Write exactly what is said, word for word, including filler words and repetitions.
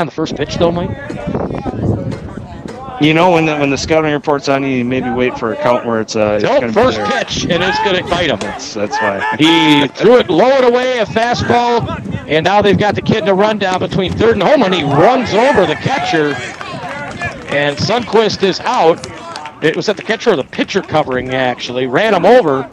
on the first pitch, though, Mike? You know, when the when the scouting report's on, you maybe wait for a count where it's uh. Nope, it's first pitch, and it's going to bite him. That's that's why he threw it, lowered away a fastball, and now they've got the kid in a rundown between third and home, and he runs over the catcher, and Sundquist is out. It was at the catcher or the pitcher covering, actually, ran him over.